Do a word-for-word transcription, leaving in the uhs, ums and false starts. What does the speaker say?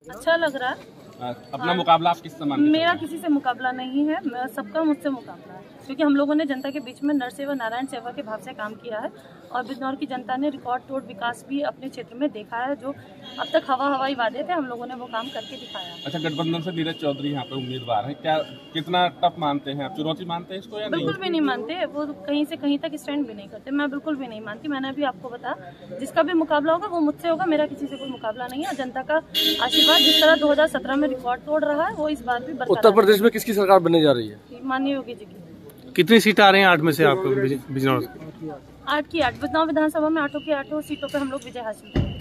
अच्छा लग रहा है। अपना मुकाबला आप किस समान? मेरा किसी से मुकाबला नहीं है, सबका मुझसे मुकाबला है, क्योंकि हम लोगों ने जनता के बीच में नर सेवा नारायण सेवा के भाव से काम किया है और बिजनौर की जनता ने रिकॉर्ड तोड़ विकास भी अपने क्षेत्र में देखा है। जो अब तक हवा हवाई वादे थे, हम लोगों ने वो काम करके दिखाया। अच्छा, गठबंधन से नीरज चौधरी यहाँ पे उम्मीदवार है, क्या कितना टफ मानते हैं आप? चुनौती मानते हैं इसको या बिल्कुल भी नहीं मानते, वो कहीं से कहीं तक स्टैंड भी नहीं करते। मैं बिल्कुल भी नहीं मानती। मैंने अभी आपको बताया, जिसका भी मुकाबला होगा वो मुझसे होगा, मेरा किसी से कोई मुकाबला नहीं है। जनता का आशीर्वाद जिस तरह दो हजार सत्रह में रिकॉर्ड तोड़ रहा है, वो इस बार भी बरकरार। उत्तर प्रदेश में किसकी सरकार बनने जा रही है? माननीय योगी जी की। कितनी सीटें आ रही हैं आठ में से आपको बिजनौर? आठ की आठ बिजनौर विधानसभा में आठों की आठों सीटों पे हम लोग विजय हासिल करेंगे।